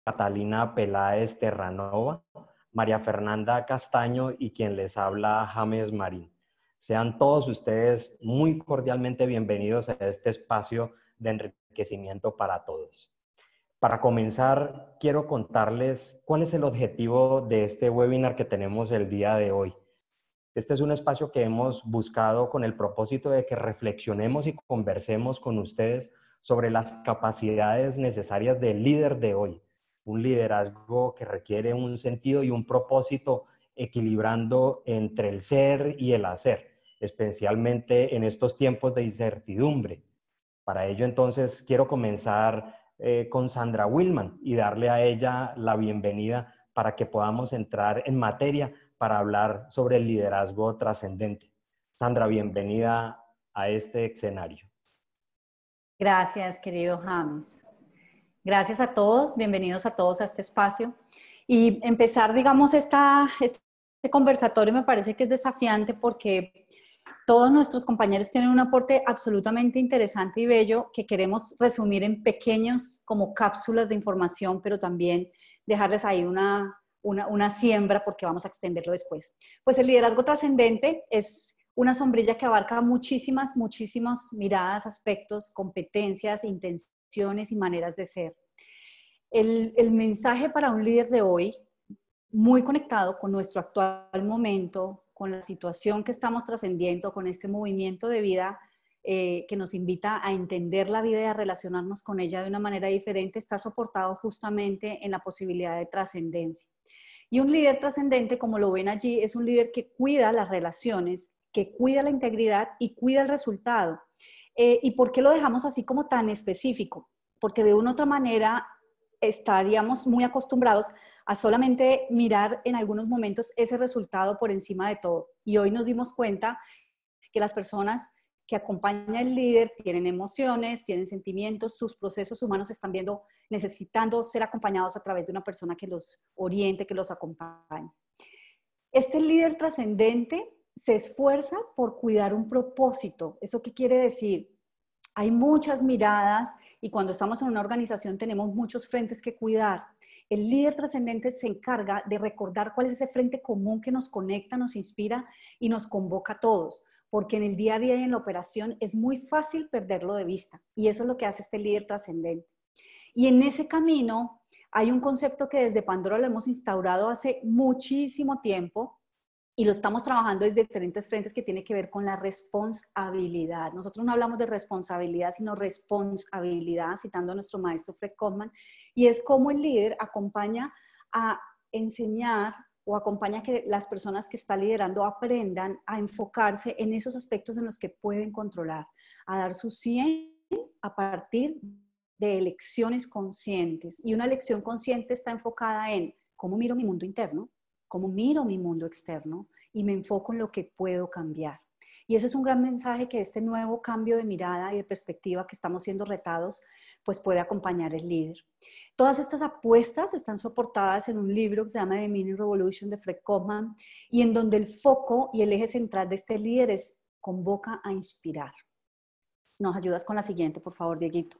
Catalina Peláez Terranova, María Fernanda Castaño y quien les habla, James Marín. Sean todos ustedes muy cordialmente bienvenidos a este espacio de enriquecimiento para todos. Para comenzar, quiero contarles cuál es el objetivo de este webinar que tenemos el día de hoy. Este es un espacio que hemos buscado con el propósito de que reflexionemos y conversemos con ustedes sobre las capacidades necesarias del líder de hoy. Un liderazgo que requiere un sentido y un propósito equilibrando entre el ser y el hacer, especialmente en estos tiempos de incertidumbre. Para ello, entonces, quiero comenzar con Sandra Willman y darle a ella la bienvenida para que podamos entrar en materia para hablar sobre el liderazgo trascendente. Sandra, bienvenida a este escenario. Gracias, querido James. Gracias a todos, bienvenidos a todos a este espacio. Y empezar, digamos, este conversatorio me parece que es desafiante porque todos nuestros compañeros tienen un aporte absolutamente interesante y bello que queremos resumir en pequeños como cápsulas de información, pero también dejarles ahí una siembra porque vamos a extenderlo después. Pues el liderazgo trascendente es una sombrilla que abarca muchísimas miradas, aspectos, competencias, intenciones y maneras de ser. El mensaje para un líder de hoy, muy conectado con nuestro actual momento, con la situación que estamos trascendiendo, con este movimiento de vida que nos invita a entender la vida y a relacionarnos con ella de una manera diferente, está soportado justamente en la posibilidad de trascendencia. Y un líder trascendente, como lo ven allí, es un líder que cuida las relaciones, que cuida la integridad y cuida el resultado. ¿Y por qué lo dejamos así como tan específico? Porque de una u otra manera estaríamos muy acostumbrados a solamente mirar en algunos momentos ese resultado por encima de todo. Y hoy nos dimos cuenta que las personas que acompañan al líder tienen emociones, tienen sentimientos, sus procesos humanos están necesitando ser acompañados a través de una persona que los oriente, que los acompañe. Este líder trascendente se esfuerza por cuidar un propósito. ¿Eso qué quiere decir? Hay muchas miradas y cuando estamos en una organización tenemos muchos frentes que cuidar. El líder trascendente se encarga de recordar cuál es ese frente común que nos conecta, nos inspira y nos convoca a todos, porque en el día a día y en la operación es muy fácil perderlo de vista y eso es lo que hace este líder trascendente. Y en ese camino hay un concepto que desde Pandora lo hemos instaurado hace muchísimo tiempo y lo estamos trabajando desde diferentes frentes que tiene que ver con la responsabilidad. Nosotros no hablamos de responsabilidad, sino responsabilidad, citando a nuestro maestro Fred Kaufman, y es cómo el líder acompaña a enseñar o acompaña a que las personas que está liderando aprendan a enfocarse en esos aspectos en los que pueden controlar, a dar su 100 a partir de elecciones conscientes. Y una elección consciente está enfocada en cómo miro mi mundo interno, cómo miro mi mundo externo y me enfoco en lo que puedo cambiar. Y ese es un gran mensaje que este nuevo cambio de mirada y de perspectiva que estamos siendo retados, pues puede acompañar el líder. Todas estas apuestas están soportadas en un libro que se llama The Mini Revolution de Fred Kaufman y en donde el foco y el eje central de este líder es convoca a inspirar. ¿Nos ayudas con la siguiente, por favor, Dieguito?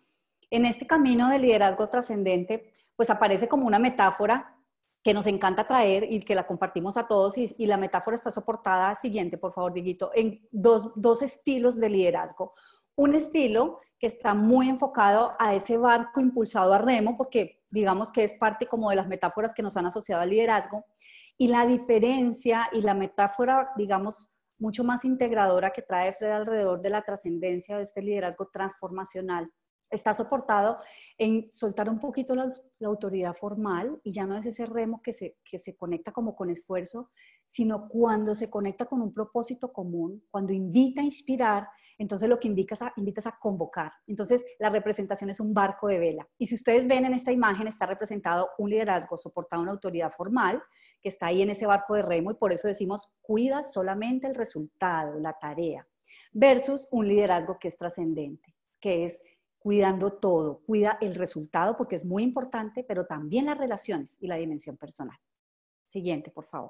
En este camino de liderazgo trascendente, pues aparece como una metáfora que nos encanta traer y que la compartimos a todos y la metáfora está soportada, siguiente por favor Dieguito, en dos estilos de liderazgo. Un estilo que está muy enfocado a ese barco impulsado a remo, porque digamos que es parte como de las metáforas que nos han asociado al liderazgo, y la diferencia y la metáfora, digamos, mucho más integradora que trae Fred alrededor de la trascendencia de este liderazgo transformacional está soportado en soltar un poquito la autoridad formal y ya no es ese remo que se conecta como con esfuerzo, sino cuando se conecta con un propósito común, cuando invita a inspirar, entonces lo que invitas a convocar. Entonces la representación es un barco de vela. Y si ustedes ven en esta imagen está representado un liderazgo soportado en una autoridad formal que está ahí en ese barco de remo y por eso decimos cuida solamente el resultado, la tarea, versus un liderazgo que es trascendente, que es cuidando todo, cuida el resultado porque es muy importante, pero también las relaciones y la dimensión personal. Siguiente, por favor.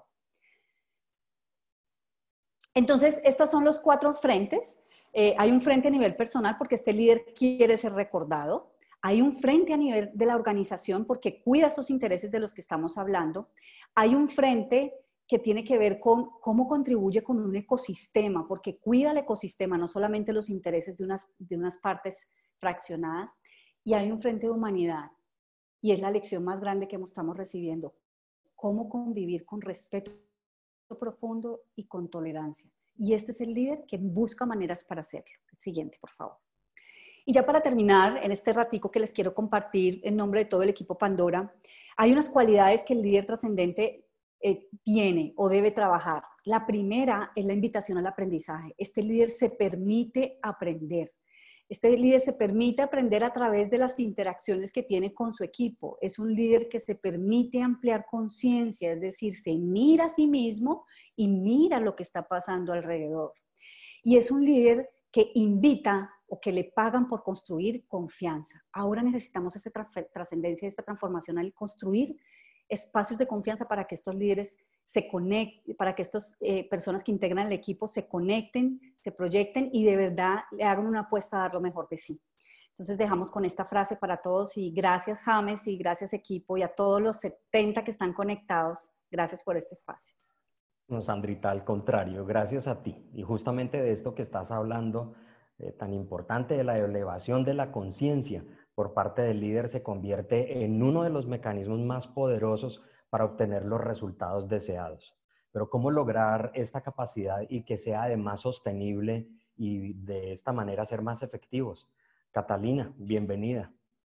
Entonces, estos son los 4 frentes. Hay un frente a nivel personal porque este líder quiere ser recordado. Hay un frente a nivel de la organización porque cuida esos intereses de los que estamos hablando. Hay un frente que tiene que ver con cómo contribuye con un ecosistema, porque cuida el ecosistema, no solamente los intereses de unas partes fraccionadas. Y hay un frente de humanidad, y es la lección más grande que estamos recibiendo. Cómo convivir con respeto profundo y con tolerancia. Y este es el líder que busca maneras para hacerlo. El siguiente, por favor. Y ya para terminar, en este ratico que les quiero compartir en nombre de todo el equipo Pandora, hay unas cualidades que el líder trascendente tiene o debe trabajar. La primera es la invitación al aprendizaje. Este líder se permite aprender. Este líder se permite aprender a través de las interacciones que tiene con su equipo. Es un líder que se permite ampliar conciencia, es decir, se mira a sí mismo y mira lo que está pasando alrededor. Y es un líder que invita o que le pagan por construir confianza. Ahora necesitamos esta trascendencia, esta transformación al construir espacios de confianza para que estos líderes se conecten, para que estas personas que integran el equipo se conecten, se proyecten y de verdad le hagan una apuesta a dar lo mejor de sí. Entonces dejamos con esta frase para todos y gracias James y gracias equipo y a todos los 70 que están conectados. Gracias por este espacio. No, Sandrita, al contrario, gracias a ti. Y justamente de esto que estás hablando, tan importante de la elevación de la conciencia por parte del líder, se convierte en uno de los mecanismos más poderosos para obtener los resultados deseados. Pero ¿cómo lograr esta capacidad y que sea además sostenible y de esta manera ser más efectivos? Catalina, bienvenida.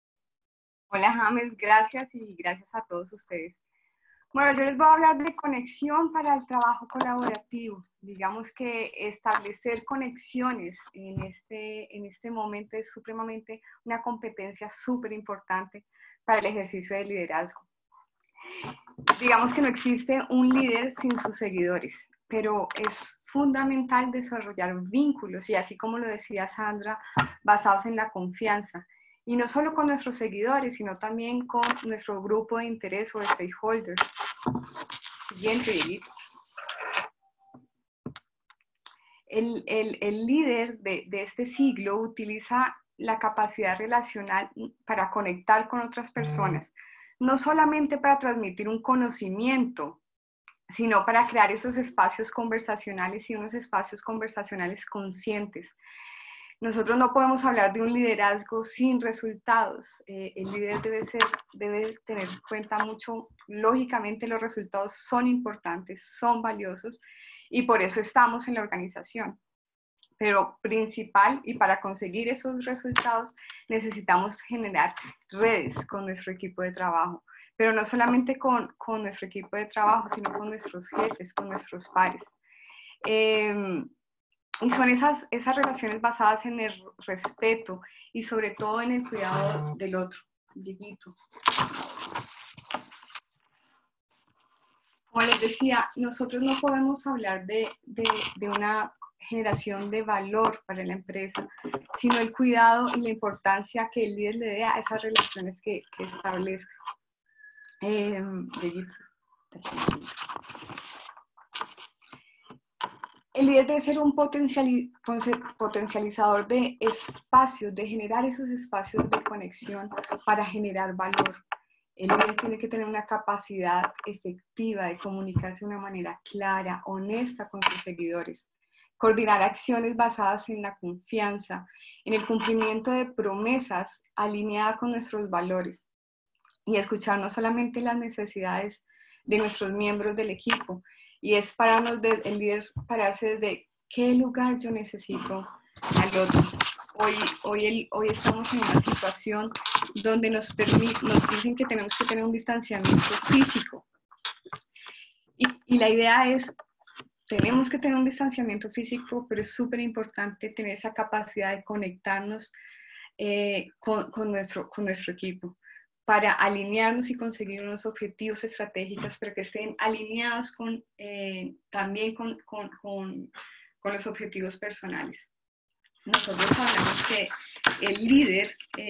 Hola James, gracias y gracias a todos ustedes. Bueno, yo les voy a hablar de conexión para el trabajo colaborativo. Digamos que establecer conexiones en este momento es supremamente una competencia súper importante para el ejercicio del liderazgo. Digamos que no existe un líder sin sus seguidores, pero es fundamental desarrollar vínculos y así como lo decía Sandra, basados en la confianza. Y no solo con nuestros seguidores, sino también con nuestro grupo de interés o de stakeholders. Siguiente, Dieguito. El líder de este siglo utiliza la capacidad relacional para conectar con otras personas, no solamente para transmitir un conocimiento, sino para crear esos espacios conversacionales y unos espacios conversacionales conscientes. Nosotros no podemos hablar de un liderazgo sin resultados. El líder debe tener en cuenta mucho, lógicamente los resultados son importantes, son valiosos y por eso estamos en la organización. Pero principal y para conseguir esos resultados necesitamos generar redes con nuestro equipo de trabajo. Pero no solamente con nuestro equipo de trabajo, sino con nuestros jefes, con nuestros pares. Y son esas relaciones basadas en el respeto y sobre todo en el cuidado del otro. Dieguito. Como les decía, nosotros no podemos hablar de una generación de valor para la empresa, sino el cuidado y la importancia que el líder le dé a esas relaciones que establezca. Dieguito. El líder debe ser un potencializador de espacios, de generar esos espacios de conexión para generar valor. El líder tiene que tener una capacidad efectiva de comunicarse de una manera clara, honesta con sus seguidores, coordinar acciones basadas en la confianza, en el cumplimiento de promesas alineadas con nuestros valores y escuchar no solamente las necesidades de nuestros miembros del equipo, y es el líder pararse desde qué lugar yo necesito al otro. Hoy estamos en una situación donde nos dicen que tenemos que tener un distanciamiento físico. Y la idea es, tenemos que tener un distanciamiento físico, pero es súper importante tener esa capacidad de conectarnos con nuestro equipo, para alinearnos y conseguir unos objetivos estratégicos, pero que estén alineados también con los objetivos personales. Nosotros hablamos que el líder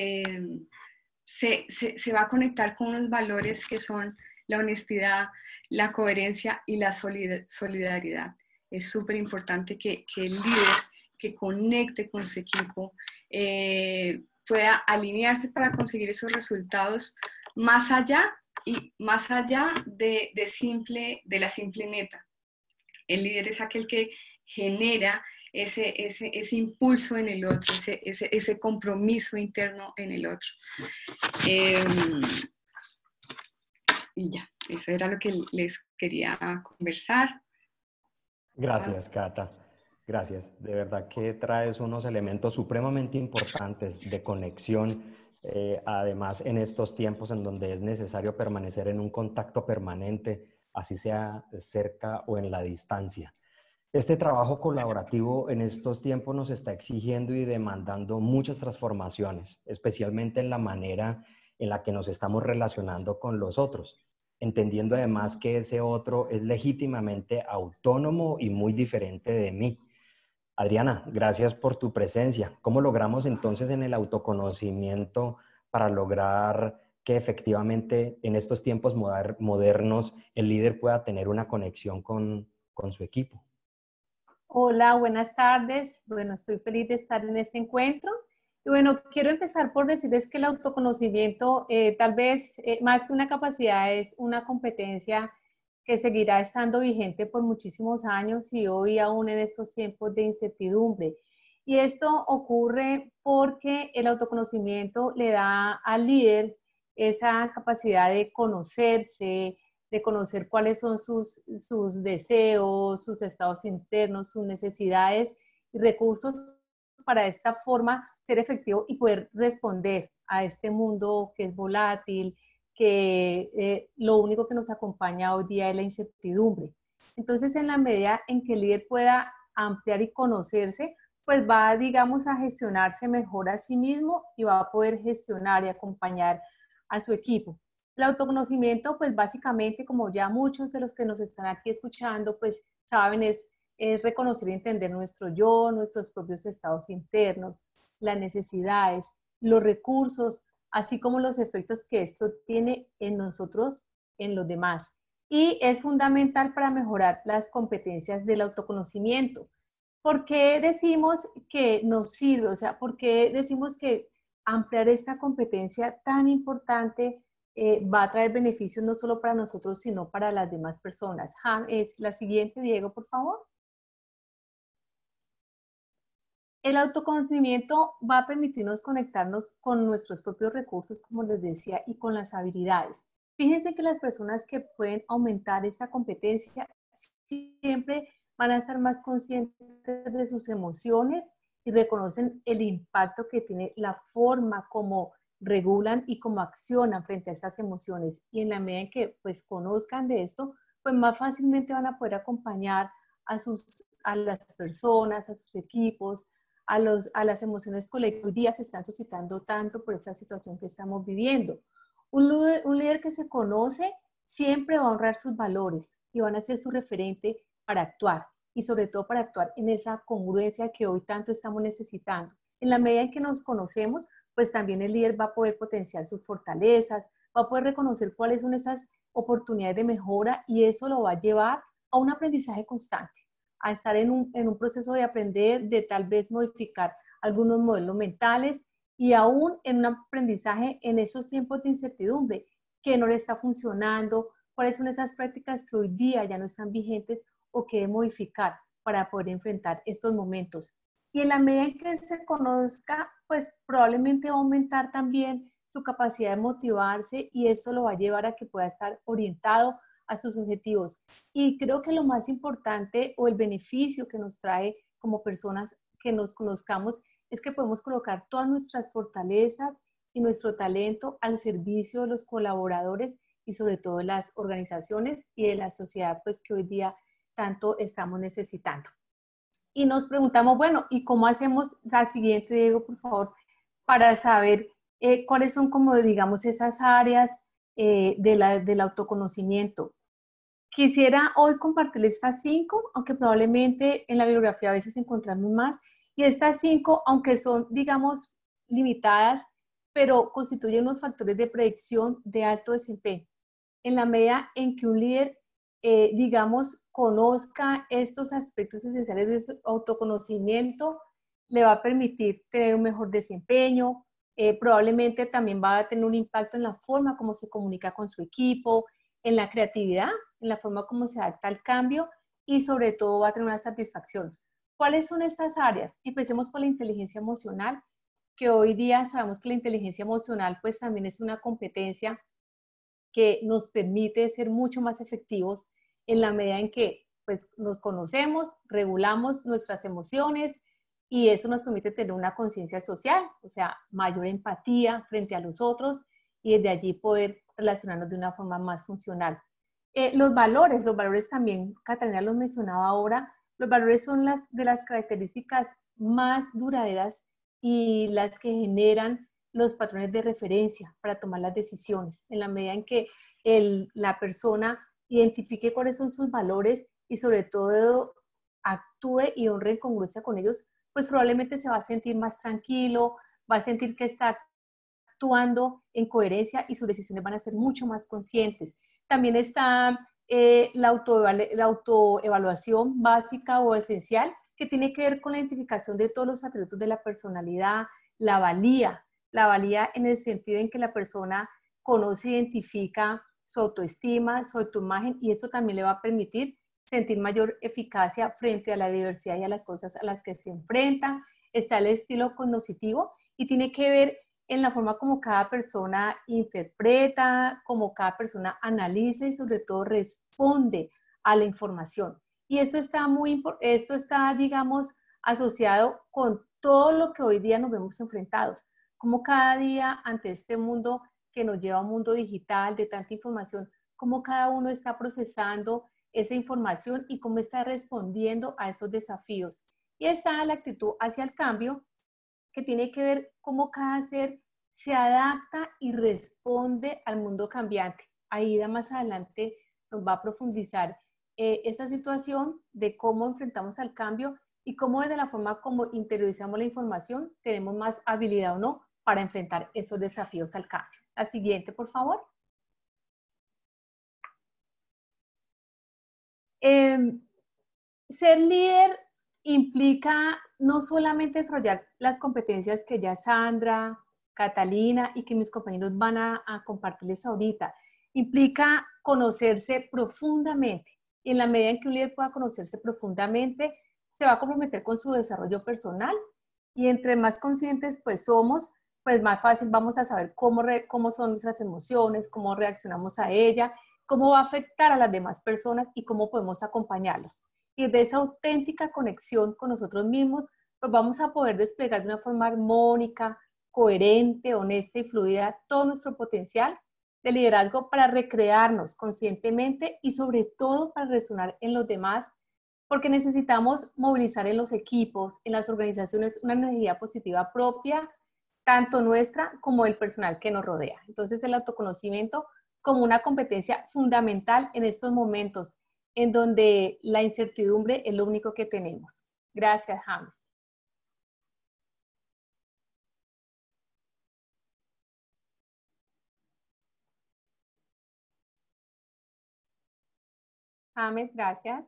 se va a conectar con unos valores que son la honestidad, la coherencia y la solidaridad. Es súper importante que el líder que conecte con su equipo pueda alinearse para conseguir esos resultados más allá de la simple meta. El líder es aquel que genera ese impulso en el otro, ese compromiso interno en el otro. Y ya, eso era lo que les quería conversar. Gracias, Cata. Gracias. De verdad que traes unos elementos supremamente importantes de conexión, además en estos tiempos en donde es necesario permanecer en un contacto permanente, así sea cerca o en la distancia. Este trabajo colaborativo en estos tiempos nos está exigiendo y demandando muchas transformaciones, especialmente en la manera en la que nos estamos relacionando con los otros, entendiendo además que ese otro es legítimamente autónomo y muy diferente de mí. Adriana, gracias por tu presencia. ¿Cómo logramos entonces en el autoconocimiento para lograr que efectivamente en estos tiempos modernos el líder pueda tener una conexión con su equipo? Hola, buenas tardes. Bueno, estoy feliz de estar en este encuentro. Y bueno, quiero empezar por decirles que el autoconocimiento, tal vez más que una capacidad, es una competencia que seguirá estando vigente por muchísimos años y hoy aún en estos tiempos de incertidumbre. Y esto ocurre porque el autoconocimiento le da al líder esa capacidad de conocerse, de conocer cuáles son sus deseos, sus estados internos, sus necesidades y recursos para de esta forma ser efectivo y poder responder a este mundo que es volátil, que lo único que nos acompaña hoy día es la incertidumbre. Entonces, en la medida en que el líder pueda ampliar y conocerse, pues va, digamos, a gestionarse mejor a sí mismo y va a poder gestionar y acompañar a su equipo. El autoconocimiento, pues básicamente, como ya muchos de los que nos están aquí escuchando, pues saben, es reconocer y entender nuestro yo, nuestros propios estados internos, las necesidades, los recursos, así como los efectos que esto tiene en nosotros, en los demás. Y es fundamental para mejorar las competencias del autoconocimiento. ¿Por qué decimos que nos sirve? O sea, ¿por qué decimos que ampliar esta competencia tan importante va a traer beneficios no solo para nosotros, sino para las demás personas? Es la siguiente, Diego, por favor. El autoconocimiento va a permitirnos conectarnos con nuestros propios recursos, como les decía, y con las habilidades. Fíjense que las personas que pueden aumentar esta competencia siempre van a estar más conscientes de sus emociones y reconocen el impacto que tiene la forma como regulan y cómo accionan frente a estas emociones. Y en la medida en que pues conozcan de esto, pues más fácilmente van a poder acompañar a las personas, a sus equipos, a las emociones colectivas que hoy día se están suscitando tanto por esa situación que estamos viviendo. Un líder que se conoce siempre va a honrar sus valores y van a ser su referente para actuar y sobre todo para actuar en esa congruencia que hoy tanto estamos necesitando. En la medida en que nos conocemos, pues también el líder va a poder potenciar sus fortalezas, va a poder reconocer cuáles son esas oportunidades de mejora y eso lo va a llevar a un aprendizaje constante, a estar en un proceso de aprender, de tal vez modificar algunos modelos mentales y aún en un aprendizaje en esos tiempos de incertidumbre, que no le está funcionando, cuáles son esas prácticas que hoy día ya no están vigentes o que debe modificar para poder enfrentar estos momentos. Y en la medida en que se conozca, pues probablemente va a aumentar también su capacidad de motivarse y eso lo va a llevar a que pueda estar orientado a sus objetivos. Y creo que lo más importante o el beneficio que nos trae como personas que nos conozcamos es que podemos colocar todas nuestras fortalezas y nuestro talento al servicio de los colaboradores y sobre todo de las organizaciones y de la sociedad pues que hoy día tanto estamos necesitando. Y nos preguntamos, bueno, ¿y cómo hacemos la siguiente, Diego, por favor, para saber cuáles son como digamos esas áreas del autoconocimiento? Quisiera hoy compartirles estas 5, aunque probablemente en la bibliografía a veces encontramos más. Y estas 5, aunque son, digamos, limitadas, pero constituyen unos factores de predicción de alto desempeño. En la medida en que un líder, digamos, conozca estos aspectos esenciales de su autoconocimiento, le va a permitir tener un mejor desempeño, Probablemente también va a tener un impacto en la forma como se comunica con su equipo, en la creatividad, en la forma como se adapta al cambio y sobre todo va a tener una satisfacción. ¿Cuáles son estas áreas? Empecemos por la inteligencia emocional, que hoy día sabemos que la inteligencia emocional pues también es una competencia que nos permite ser mucho más efectivos en la medida en que pues, nos conocemos, regulamos nuestras emociones y eso nos permite tener una conciencia social, o sea, mayor empatía frente a los otros y desde allí poder relacionarnos de una forma más funcional. Los valores también, Catalina los mencionaba ahora, los valores son las de las características más duraderas y las que generan los patrones de referencia para tomar las decisiones, en la medida en que la persona identifique cuáles son sus valores y sobre todo actúe y honre en congruencia con ellos, pues probablemente se va a sentir más tranquilo, va a sentir que está actuando en coherencia y sus decisiones van a ser mucho más conscientes. También está la autoevaluación básica o esencial, que tiene que ver con la identificación de todos los atributos de la personalidad, la valía en el sentido en que la persona conoce, identifica su autoestima, su autoimagen y eso también le va a permitir sentir mayor eficacia frente a la diversidad y a las cosas a las que se enfrenta. Está el estilo cognoscitivo y tiene que ver en la forma como cada persona interpreta, como cada persona analiza y sobre todo responde a la información. Y eso está, digamos, asociado con todo lo que hoy día nos vemos enfrentados. Como cada día ante este mundo que nos lleva a un mundo digital de tanta información, cómo cada uno está procesando esa información y cómo está respondiendo a esos desafíos. Y está la actitud hacia el cambio, que tiene que ver cómo cada ser se adapta y responde al mundo cambiante. Aida más adelante nos va a profundizar esa situación de cómo enfrentamos al cambio y cómo desde la forma como interiorizamos la información tenemos más habilidad o no para enfrentar esos desafíos al cambio. La siguiente, por favor. Ser líder implica no solamente desarrollar las competencias que ya Sandra, Catalina y que mis compañeros van a compartirles ahorita, implica conocerse profundamente. Y en la medida en que un líder pueda conocerse profundamente, se va a comprometer con su desarrollo personal y entre más conscientes pues somos, pues más fácil vamos a saber cómo son nuestras emociones, cómo reaccionamos a ella, cómo va a afectar a las demás personas y cómo podemos acompañarlos. Y de esa auténtica conexión con nosotros mismos, pues vamos a poder desplegar de una forma armónica, coherente, honesta y fluida todo nuestro potencial de liderazgo para recrearnos conscientemente y sobre todo para resonar en los demás, porque necesitamos movilizar en los equipos, en las organizaciones, una energía positiva propia, tanto nuestra como del personal que nos rodea. Entonces, el autoconocimiento como una competencia fundamental en estos momentos en donde la incertidumbre es lo único que tenemos. Gracias, James. James, gracias.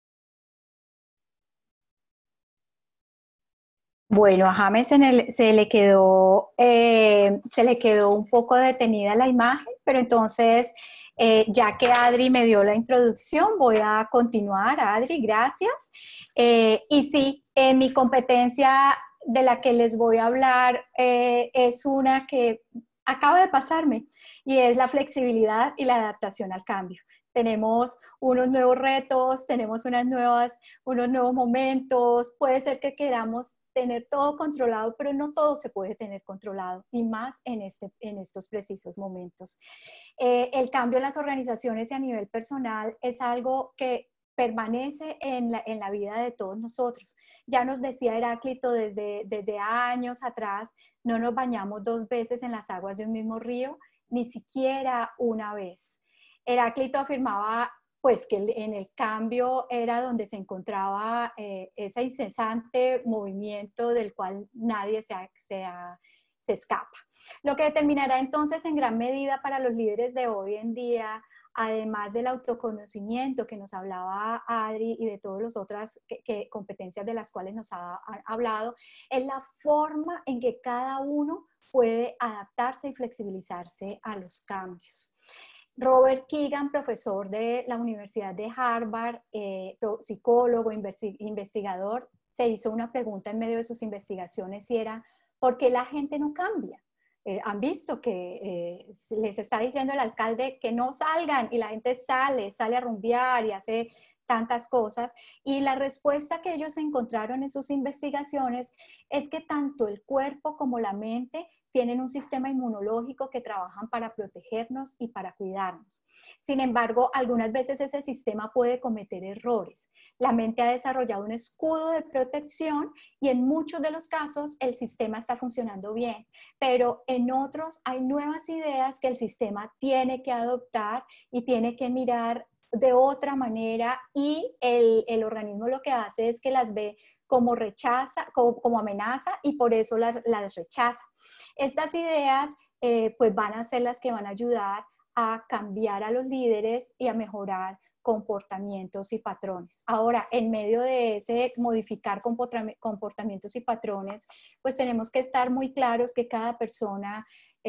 Bueno, a James se le quedó un poco detenida la imagen, pero entonces, ya que Adri me dio la introducción, voy a continuar. Adri, gracias. Y sí, mi competencia de la que les voy a hablar es una que acaba de pasarme y es la flexibilidad y la adaptación al cambio. Tenemos unos nuevos retos, tenemos unos nuevos momentos, puede ser que queramos tener todo controlado, pero no todo se puede tener controlado, y más en estos precisos momentos. El cambio en las organizaciones y a nivel personal es algo que permanece en la vida de todos nosotros. Ya nos decía Heráclito desde años atrás, no nos bañamos 2 veces en las aguas de un mismo río, ni siquiera una vez. Heráclito afirmaba pues que en el cambio era donde se encontraba ese incesante movimiento del cual nadie se escapa. Lo que determinará entonces en gran medida para los líderes de hoy en día además del autoconocimiento que nos hablaba Adri y de todas las otras competencias de las cuales nos ha hablado, es la forma en que cada uno puede adaptarse y flexibilizarse a los cambios. Robert Keegan, profesor de la Universidad de Harvard, psicólogo, investigador, se hizo una pregunta en medio de sus investigaciones y era, ¿por qué la gente no cambia? Han visto que les está diciendo el alcalde que no salgan y la gente sale a rumbear y hace tantas cosas. Y la respuesta que ellos encontraron en sus investigaciones es que tanto el cuerpo como la mente tienen un sistema inmunológico que trabajan para protegernos y para cuidarnos. Sin embargo, algunas veces ese sistema puede cometer errores. La mente ha desarrollado un escudo de protección y en muchos de los casos el sistema está funcionando bien, pero en otros hay nuevas ideas que el sistema tiene que adoptar y tiene que mirar de otra manera y el organismo lo que hace es que las ve como como amenaza y por eso las rechaza. Estas ideas pues van a ser las que van a ayudar a cambiar a los líderes y a mejorar comportamientos y patrones. Ahora, en medio de ese modificar comportamientos y patrones, pues tenemos que estar muy claros que cada persona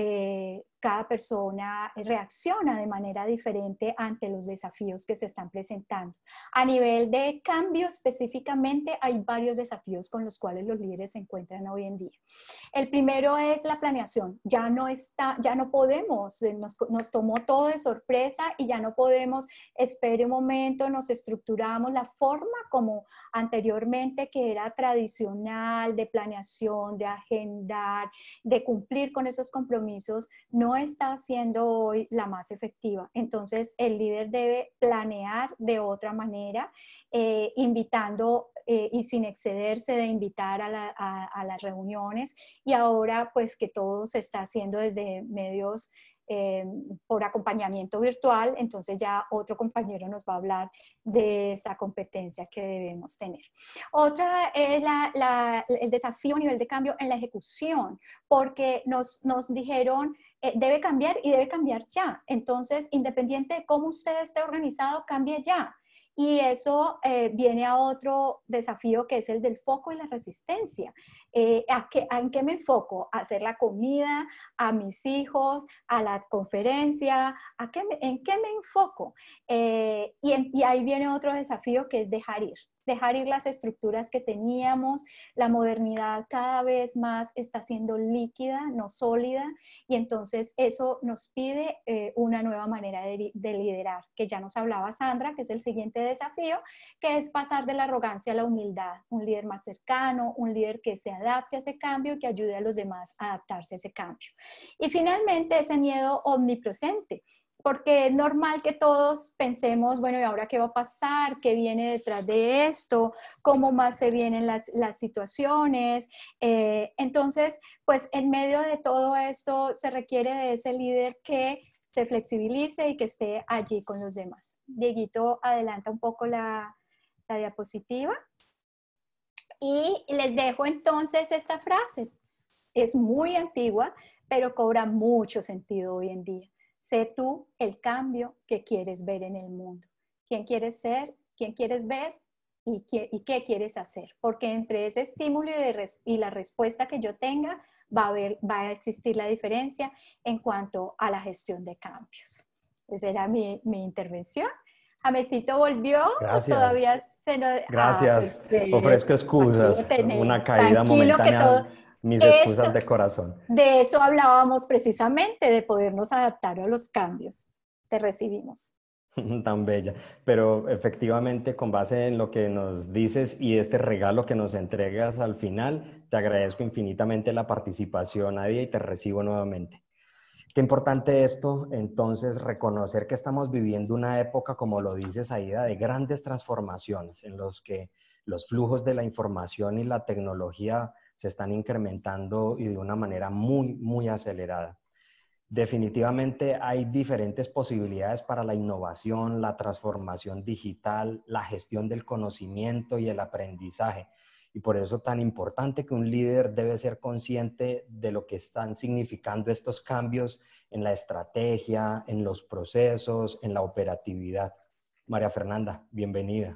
reacciona de manera diferente ante los desafíos que se están presentando. A nivel de cambio específicamente, hay varios desafíos con los cuales los líderes se encuentran hoy en día. El primero es la planeación. Ya no podemos, nos tomó todo de sorpresa y ya no podemos, espere un momento, nos estructuramos. La forma como anteriormente que era tradicional de planeación, de agendar, de cumplir con esos compromisos, no está siendo hoy la más efectiva. Entonces, el líder debe planear de otra manera, invitando y sin excederse de invitar a las reuniones. Y ahora, pues que todo se está haciendo desde medios por acompañamiento virtual, entonces ya otro compañero nos va a hablar de esta competencia que debemos tener. Otra es el desafío a nivel de cambio en la ejecución, porque nos dijeron debe cambiar y debe cambiar ya. Entonces, independiente de cómo usted esté organizado, cambie ya. Y eso viene a otro desafío que es el del foco y la resistencia. ¿En qué me enfoco? ¿A hacer la comida? ¿A mis hijos? ¿A la conferencia? ¿En qué me enfoco? Y ahí viene otro desafío que es dejar ir las estructuras que teníamos. La modernidad cada vez más está siendo líquida, no sólida, y entonces eso nos pide una nueva manera de liderar, que ya nos hablaba Sandra, que es el siguiente desafío, que es pasar de la arrogancia a la humildad, un líder más cercano, un líder que se adapte a ese cambio y que ayude a los demás a adaptarse a ese cambio. Y finalmente ese miedo omnipresente, porque es normal que todos pensemos, bueno, ¿y ahora qué va a pasar? ¿Qué viene detrás de esto? ¿Cómo más se vienen las situaciones? Entonces, pues en medio de todo esto se requiere de ese líder que se flexibilice y que esté allí con los demás. Dieguito, adelanta un poco la diapositiva. Y les dejo entonces esta frase. Es muy antigua, pero cobra mucho sentido hoy en día. Sé tú el cambio que quieres ver en el mundo. ¿Quién quieres ser? ¿Quién quieres ver? ¿Y qué quieres hacer? Porque entre ese estímulo y la respuesta que yo tenga, va a existir la diferencia en cuanto a la gestión de cambios. Esa era mi intervención. Jamesito volvió. Gracias. Todavía se nos... Gracias. Ofrezco excusas. Una caída momentánea. Mis excusas de corazón. De eso hablábamos precisamente, de podernos adaptar a los cambios. Te recibimos. Tan bella. Pero efectivamente, con base en lo que nos dices y este regalo que nos entregas al final, te agradezco infinitamente la participación, Nadia, y te recibo nuevamente. Qué importante esto, entonces, reconocer que estamos viviendo una época, como lo dices, Aida, de grandes transformaciones en los que los flujos de la información y la tecnología se están incrementando y de una manera muy, muy acelerada. Definitivamente hay diferentes posibilidades para la innovación, la transformación digital, la gestión del conocimiento y el aprendizaje. y por eso tan importante que un líder debe ser consciente de lo que están significando estos cambios en la estrategia, en los procesos, en la operatividad. María Fernanda, bienvenida.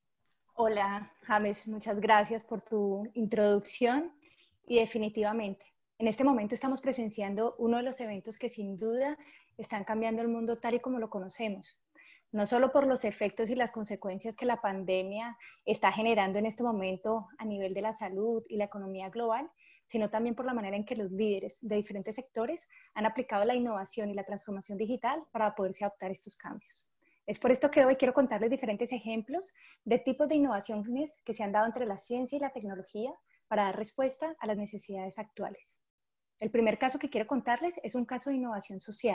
Hola, James, muchas gracias por tu introducción y definitivamente, en este momento estamos presenciando uno de los eventos que sin duda están cambiando el mundo tal y como lo conocemos. No solo por los efectos y las consecuencias que la pandemia está generando en este momento a nivel de la salud y la economía global, sino también por la manera en que los líderes de diferentes sectores han aplicado la innovación y la transformación digital para poderse adaptar a estos cambios. Es por esto que hoy quiero contarles diferentes ejemplos de tipos de innovaciones que se han dado entre la ciencia y la tecnología para dar respuesta a las necesidades actuales. El primer caso que quiero contarles es un caso de innovación social.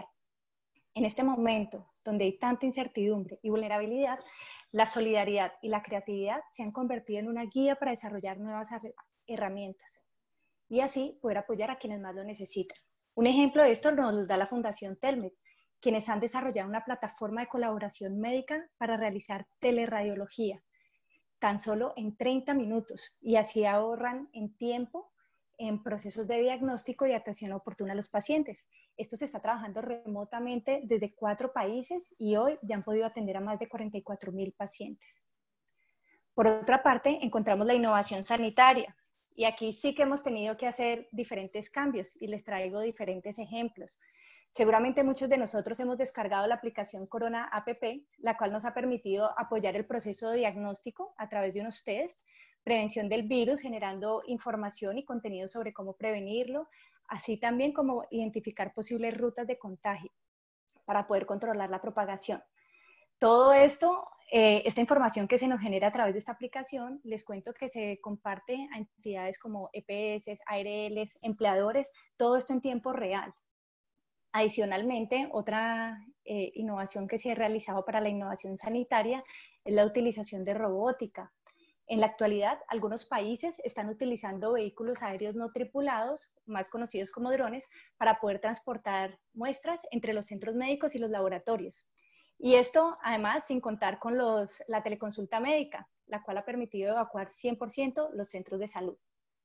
En este momento, donde hay tanta incertidumbre y vulnerabilidad, la solidaridad y la creatividad se han convertido en una guía para desarrollar nuevas herramientas y así poder apoyar a quienes más lo necesitan. Un ejemplo de esto nos lo da la Fundación Telmed, quienes han desarrollado una plataforma de colaboración médica para realizar teleradiología, tan solo en 30 minutos, y así ahorran en tiempo en procesos de diagnóstico y atención oportuna a los pacientes. Esto se está trabajando remotamente desde 4 países y hoy ya han podido atender a más de 44,000 pacientes. Por otra parte, encontramos la innovación sanitaria y aquí sí que hemos tenido que hacer diferentes cambios y les traigo diferentes ejemplos. Seguramente muchos de nosotros hemos descargado la aplicación Corona App, la cual nos ha permitido apoyar el proceso de diagnóstico a través de unos test, prevención del virus, generando información y contenido sobre cómo prevenirlo, así también como identificar posibles rutas de contagio para poder controlar la propagación. Todo esto, esta información que se nos genera a través de esta aplicación, les cuento que se comparte a entidades como EPS, ARLs, empleadores, todo esto en tiempo real. Adicionalmente, otra innovación que se ha realizado para la innovación sanitaria es la utilización de robótica. En la actualidad, algunos países están utilizando vehículos aéreos no tripulados, más conocidos como drones, para poder transportar muestras entre los centros médicos y los laboratorios. Y esto, además, sin contar con la teleconsulta médica, la cual ha permitido evacuar 100% los centros de salud.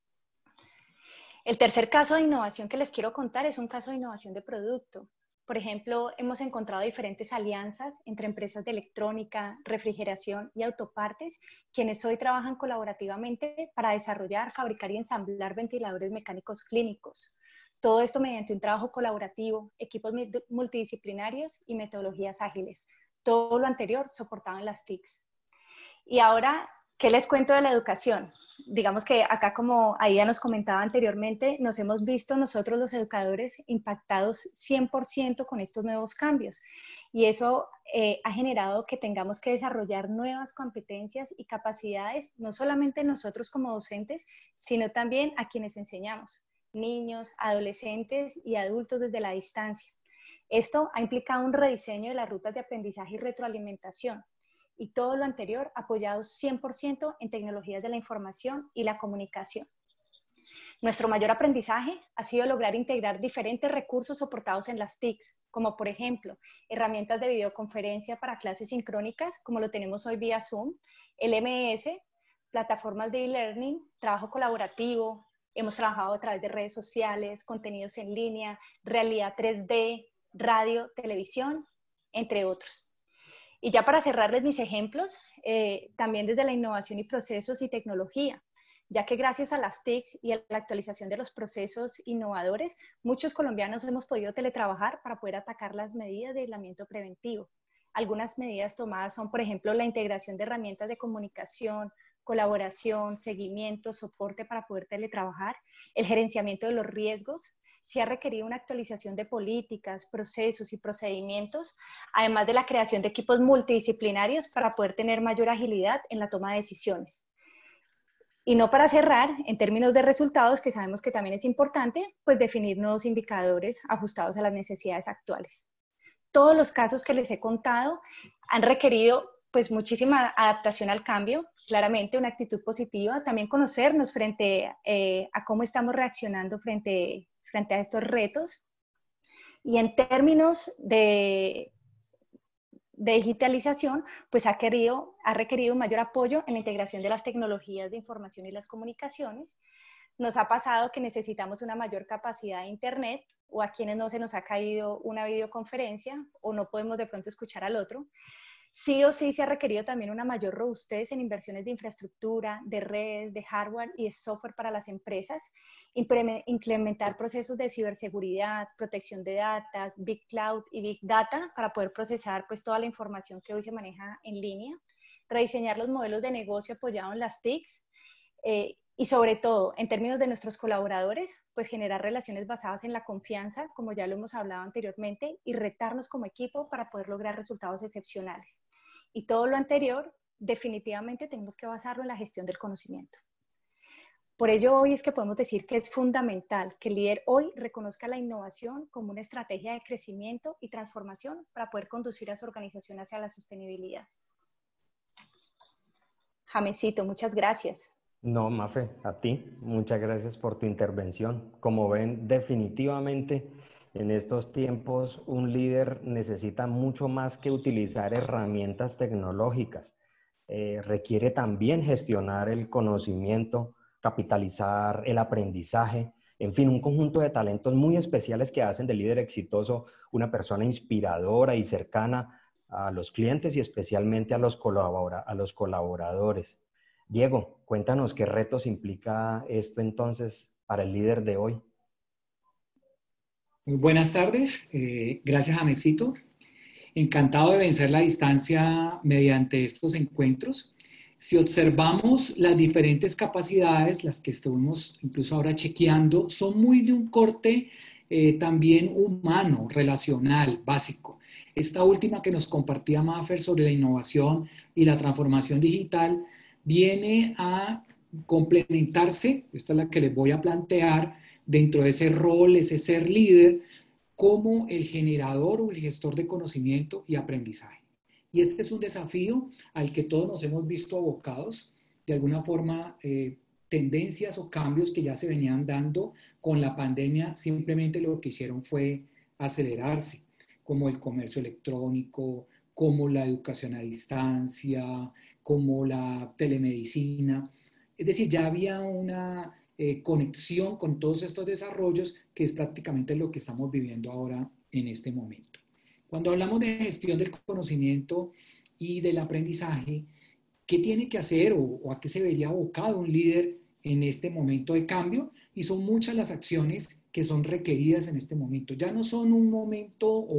El tercer caso de innovación que les quiero contar es un caso de innovación de producto. Por ejemplo, hemos encontrado diferentes alianzas entre empresas de electrónica, refrigeración y autopartes, quienes hoy trabajan colaborativamente para desarrollar, fabricar y ensamblar ventiladores mecánicos clínicos. Todo esto mediante un trabajo colaborativo, equipos multidisciplinarios y metodologías ágiles. Todo lo anterior soportado en las TICs. Y ahora, ¿qué les cuento de la educación? Digamos que acá, como Aida nos comentaba anteriormente, nos hemos visto nosotros los educadores impactados 100% con estos nuevos cambios. Y eso ha generado que tengamos que desarrollar nuevas competencias y capacidades, no solamente nosotros como docentes, sino también a quienes enseñamos, niños, adolescentes y adultos desde la distancia. Esto ha implicado un rediseño de las rutas de aprendizaje y retroalimentación. Y todo lo anterior apoyado 100% en tecnologías de la información y la comunicación. Nuestro mayor aprendizaje ha sido lograr integrar diferentes recursos soportados en las TICs, como por ejemplo, herramientas de videoconferencia para clases sincrónicas, como lo tenemos hoy vía Zoom, LMS, plataformas de e-learning, trabajo colaborativo, hemos trabajado a través de redes sociales, contenidos en línea, realidad 3D, radio, televisión, entre otros. Y ya para cerrarles mis ejemplos, también desde la innovación y procesos y tecnología, ya que gracias a las TICs y a la actualización de los procesos innovadores, muchos colombianos hemos podido teletrabajar para poder atacar las medidas de aislamiento preventivo. Algunas medidas tomadas son, por ejemplo, la integración de herramientas de comunicación, colaboración, seguimiento, soporte para poder teletrabajar, el gerenciamiento de los riesgos. Se ha requerido una actualización de políticas, procesos y procedimientos, además de la creación de equipos multidisciplinarios para poder tener mayor agilidad en la toma de decisiones. Y no para cerrar, en términos de resultados, que sabemos que también es importante, pues definir nuevos indicadores ajustados a las necesidades actuales. Todos los casos que les he contado han requerido pues muchísima adaptación al cambio, claramente una actitud positiva, también conocernos frente a cómo estamos reaccionando frente a estos retos. Y en términos de de digitalización, pues ha requerido un mayor apoyo en la integración de las tecnologías de información y las comunicaciones. Nos ha pasado que necesitamos una mayor capacidad de internet, o a quienes no se nos ha caído una videoconferencia o no podemos de pronto escuchar al otro. Sí o sí se ha requerido también una mayor robustez en inversiones de infraestructura, de redes, de hardware y de software para las empresas, implementar procesos de ciberseguridad, protección de datos, Big Cloud y Big Data para poder procesar pues toda la información que hoy se maneja en línea, rediseñar los modelos de negocio apoyados en las TICs, y sobre todo, en términos de nuestros colaboradores, pues generar relaciones basadas en la confianza, como ya lo hemos hablado anteriormente, y retarnos como equipo para poder lograr resultados excepcionales. Y todo lo anterior, definitivamente tenemos que basarlo en la gestión del conocimiento. Por ello, hoy es que podemos decir que es fundamental que el líder hoy reconozca la innovación como una estrategia de crecimiento y transformación para poder conducir a su organización hacia la sostenibilidad. Jamesito, muchas gracias. No, Mafe, a ti, muchas gracias por tu intervención. Como ven, definitivamente en estos tiempos un líder necesita mucho más que utilizar herramientas tecnológicas. Requiere también gestionar el conocimiento, capitalizar el aprendizaje, en fin, un conjunto de talentos muy especiales que hacen del líder exitoso una persona inspiradora y cercana a los clientes y especialmente a los colaboradores. Diego, cuéntanos qué retos implica esto entonces para el líder de hoy. Muy buenas tardes, gracias Jamesito. Encantado de vencer la distancia mediante estos encuentros. Si observamos las diferentes capacidades, las que estuvimos incluso ahora chequeando, son muy de un corte también humano, relacional, básico. Esta última que nos compartía Mafer sobre la innovación y la transformación digital viene a complementarse, esta es la que les voy a plantear, dentro de ese rol, ese ser líder, como el generador o el gestor de conocimiento y aprendizaje. Y este es un desafío al que todos nos hemos visto abocados, de alguna forma, tendencias o cambios que ya se venían dando con la pandemia, simplemente lo que hicieron fue acelerarse, como el comercio electrónico, como la educación a distancia, como la telemedicina. Es decir, ya había una conexión con todos estos desarrollos que es prácticamente lo que estamos viviendo ahora en este momento. Cuando hablamos de gestión del conocimiento y del aprendizaje, ¿qué tiene que hacer o a qué se vería abocado un líder en este momento de cambio? Y son muchas las acciones que son requeridas en este momento. Ya no son un momento o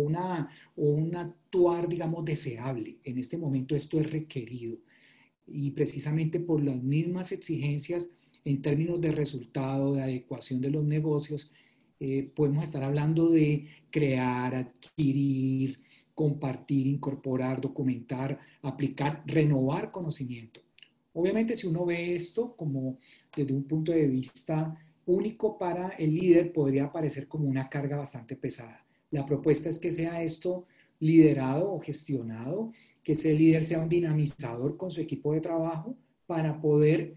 un actuar, digamos, deseable. En este momento esto es requerido. Y precisamente por las mismas exigencias en términos de resultado, de adecuación de los negocios, podemos estar hablando de crear, adquirir, compartir, incorporar, documentar, aplicar, renovar conocimiento. Obviamente, si uno ve esto como desde un punto de vista único para el líder, podría parecer como una carga bastante pesada. La propuesta es que sea esto liderado o gestionado, que ese líder sea un dinamizador con su equipo de trabajo para poder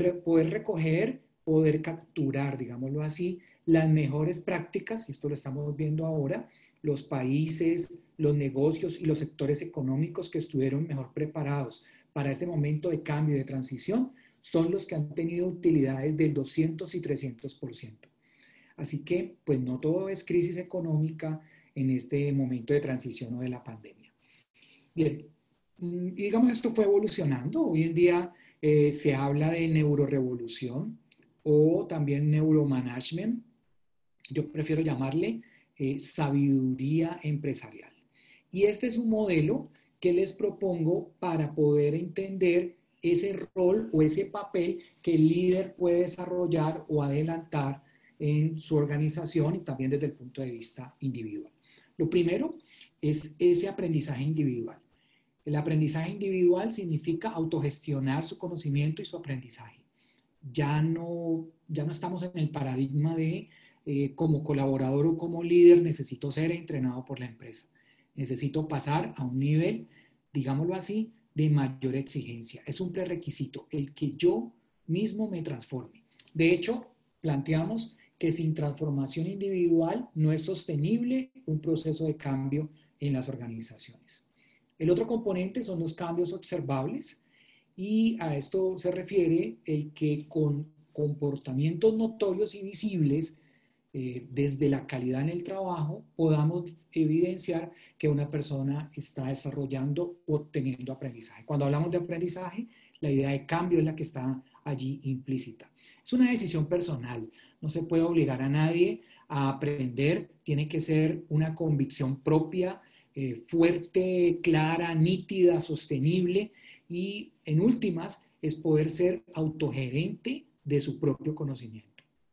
recoger, poder capturar, digámoslo así, las mejores prácticas, y esto lo estamos viendo ahora, los países, los negocios y los sectores económicos que estuvieron mejor preparados para este momento de cambio y de transición son los que han tenido utilidades del 200 y 300%. Así que, pues no todo es crisis económica en este momento de transición o de la pandemia. Bien, y digamos esto fue evolucionando. Hoy en día se habla de neurorevolución o también neuromanagement. Yo prefiero llamarle sabiduría empresarial. Y este es un modelo que les propongo para poder entender ese rol o ese papel que el líder puede desarrollar o adelantar en su organización y también desde el punto de vista individual. Lo primero es ese aprendizaje individual. El aprendizaje individual significa autogestionar su conocimiento y su aprendizaje. Ya no estamos en el paradigma de como colaborador o como líder necesito ser entrenado por la empresa. Necesito pasar a un nivel, digámoslo así, de mayor exigencia. Es un prerequisito el que yo mismo me transforme. De hecho, planteamos que sin transformación individual no es sostenible un proceso de cambio en las organizaciones. El otro componente son los cambios observables y a esto se refiere el que con comportamientos notorios y visibles desde la calidad en el trabajo podamos evidenciar que una persona está desarrollando o obteniendo aprendizaje. Cuando hablamos de aprendizaje, la idea de cambio es la que está allí implícita. Es una decisión personal, no se puede obligar a nadie a aprender, tiene que ser una convicción propia, fuerte, clara, nítida, sostenible y en últimas es poder ser autogerente de su propio conocimiento.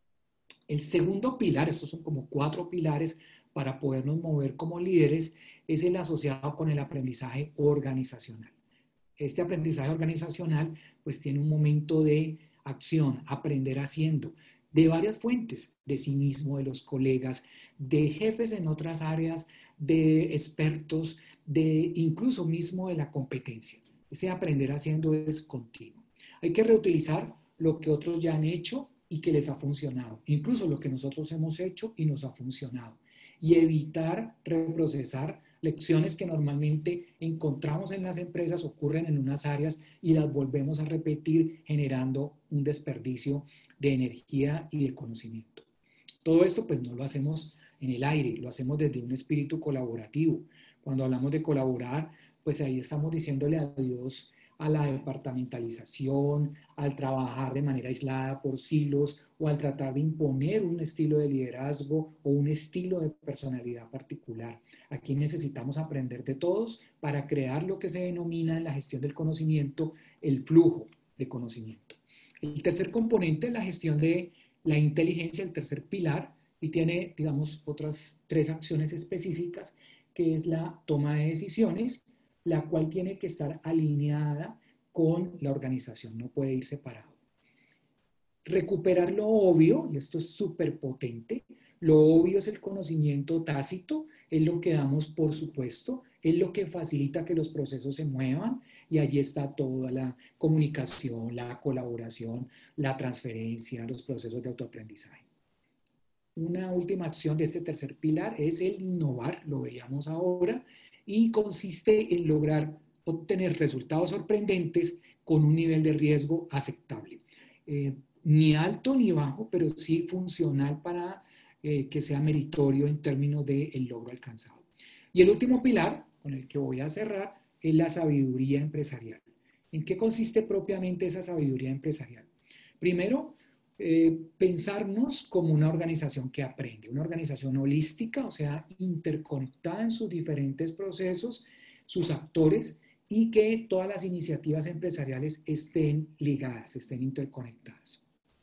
El segundo pilar, estos son como 4 pilares para podernos mover como líderes, es el asociado con el aprendizaje organizacional. Este aprendizaje organizacional pues tiene un momento de acción, aprender haciendo, de varias fuentes, de sí mismo, de los colegas, de jefes en otras áreas, de expertos, de incluso mismo de la competencia. Ese aprender haciendo es continuo. Hay que reutilizar lo que otros ya han hecho y que les ha funcionado, incluso lo que nosotros hemos hecho y nos ha funcionado, y evitar reprocesar lecciones que normalmente encontramos en las empresas, ocurren en unas áreas y las volvemos a repetir generando un desperdicio de energía y de conocimiento. Todo esto pues no lo hacemos en el aire, lo hacemos desde un espíritu colaborativo. Cuando hablamos de colaborar, pues ahí estamos diciéndole adiós a la departamentalización, al trabajar de manera aislada por silos o al tratar de imponer un estilo de liderazgo o un estilo de personalidad particular. Aquí necesitamos aprender de todos para crear lo que se denomina en la gestión del conocimiento el flujo de conocimiento. El tercer componente es la gestión de la inteligencia, el tercer pilar, y tiene, digamos, otras 3 acciones específicas, que es la toma de decisiones, la cual tiene que estar alineada con la organización, no puede ir separado. Recuperar lo obvio, y esto es súper potente, lo obvio es el conocimiento tácito, es lo que damos por supuesto, es lo que facilita que los procesos se muevan y allí está toda la comunicación, la colaboración, la transferencia, los procesos de autoaprendizaje. Una última acción de este tercer pilar es el innovar, lo veíamos ahora, y consiste en lograr obtener resultados sorprendentes con un nivel de riesgo aceptable. Ni alto ni bajo, pero sí funcional para que sea meritorio en términos del logro alcanzado. Y el último pilar, con el que voy a cerrar, es la sabiduría empresarial. ¿En qué consiste propiamente esa sabiduría empresarial? Primero, pensarnos como una organización que aprende, una organización holística, o sea, interconectada en sus diferentes procesos, sus actores, y que todas las iniciativas empresariales estén ligadas, estén interconectadas.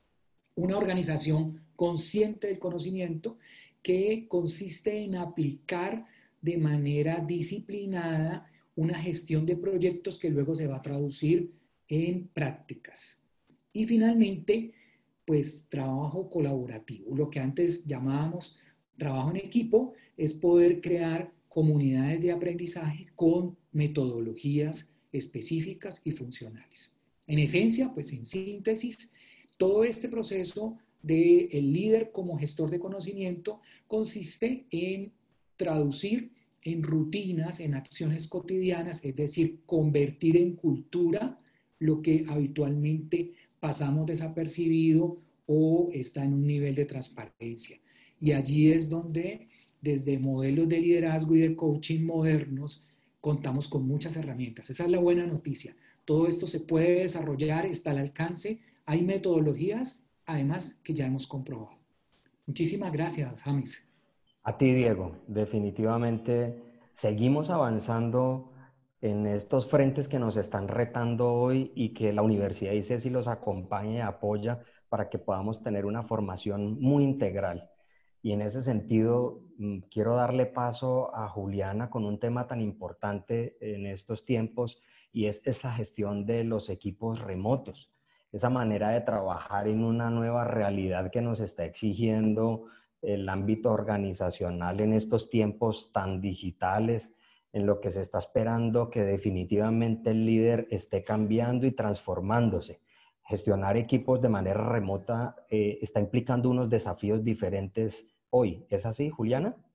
Una organización consciente del conocimiento que consiste en aplicar de manera disciplinada una gestión de proyectos que luego se va a traducir en prácticas. Y finalmente, pues trabajo colaborativo. Lo que antes llamábamos trabajo en equipo es poder crear comunidades de aprendizaje con metodologías específicas y funcionales. En esencia, pues en síntesis, todo este proceso del líder como gestor de conocimiento consiste en traducir en rutinas, en acciones cotidianas, es decir, convertir en cultura lo que habitualmente pasamos desapercibido o está en un nivel de transparencia. Y allí es donde, desde modelos de liderazgo y de coaching modernos, contamos con muchas herramientas. Esa es la buena noticia. Todo esto se puede desarrollar, está al alcance. Hay metodologías, además, que ya hemos comprobado. Muchísimas gracias, James. A ti, Diego. Definitivamente seguimos avanzando en estos frentes que nos están retando hoy y que la Universidad ICESI los acompaña y apoya para que podamos tener una formación muy integral. Y en ese sentido, quiero darle paso a Juliana con un tema tan importante en estos tiempos y es esa gestión de los equipos remotos, esa manera de trabajar en una nueva realidad que nos está exigiendo el ámbito organizacional en estos tiempos tan digitales, en lo que se está esperando que definitivamente el líder esté cambiando y transformándose. Gestionar equipos de manera remota está implicando unos desafíos diferentes hoy. ¿Es así, Juliana?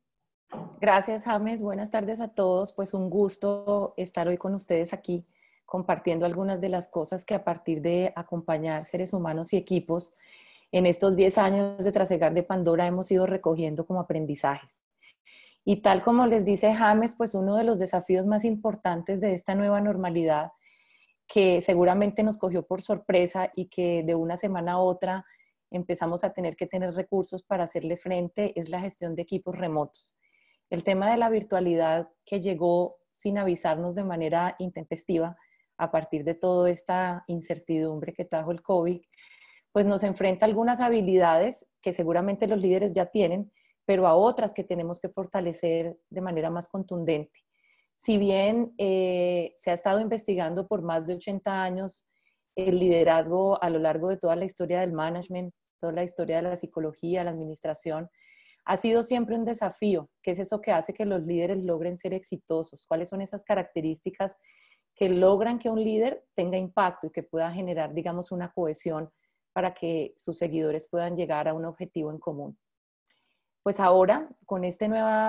Gracias, James. Buenas tardes a todos. Pues un gusto estar hoy con ustedes aquí compartiendo algunas de las cosas que a partir de acompañar seres humanos y equipos en estos 10 años de Trasegar de Pandora hemos ido recogiendo como aprendizajes. Y tal como les dice James, pues uno de los desafíos más importantes de esta nueva normalidad que seguramente nos cogió por sorpresa y que de una semana a otra empezamos a tener que tener recursos para hacerle frente es la gestión de equipos remotos. El tema de la virtualidad que llegó sin avisarnos de manera intempestiva a partir de toda esta incertidumbre que trajo el COVID, pues nos enfrenta a algunas habilidades que seguramente los líderes ya tienen, pero a otras que tenemos que fortalecer de manera más contundente. Si bien se ha estado investigando por más de 80 años el liderazgo a lo largo de toda la historia del management, toda la historia de la psicología, la administración, ha sido siempre un desafío. ¿Qué es eso que hace que los líderes logren ser exitosos? ¿Cuáles son esas características que logran que un líder tenga impacto y que pueda generar, digamos, una cohesión para que sus seguidores puedan llegar a un objetivo en común? Pues ahora, con este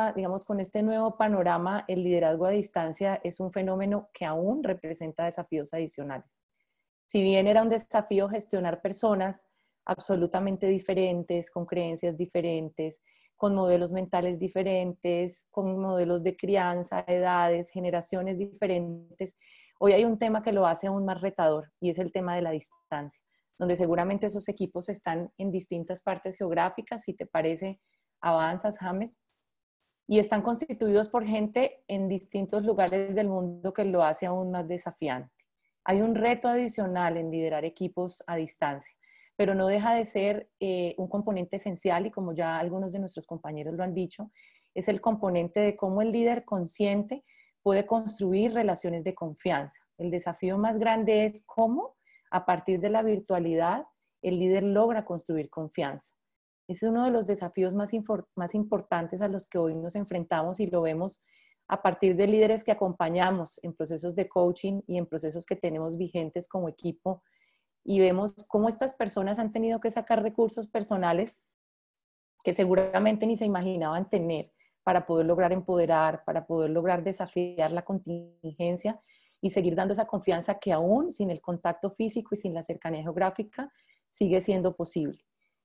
nuevo panorama, el liderazgo a distancia es un fenómeno que aún representa desafíos adicionales. Si bien era un desafío gestionar personas absolutamente diferentes, con creencias diferentes, con modelos mentales diferentes, con modelos de crianza, edades, generaciones diferentes, hoy hay un tema que lo hace aún más retador y es el tema de la distancia, donde seguramente esos equipos están en distintas partes geográficas, si te parece, avanzas, James, y están constituidos por gente en distintos lugares del mundo que lo hace aún más desafiante. Hay un reto adicional en liderar equipos a distancia, pero no deja de ser un componente esencial y como ya algunos de nuestros compañeros lo han dicho, es el componente de cómo el líder consciente puede construir relaciones de confianza. El desafío más grande es cómo, a partir de la virtualidad, el líder logra construir confianza. Ese es uno de los desafíos más importantes a los que hoy nos enfrentamos y lo vemos a partir de líderes que acompañamos en procesos de coaching y en procesos que tenemos vigentes como equipo y vemos cómo estas personas han tenido que sacar recursos personales que seguramente ni se imaginaban tener para poder lograr empoderar, para poder lograr desafiar la contingencia y seguir dando esa confianza que aún sin el contacto físico y sin la cercanía geográfica sigue siendo posible.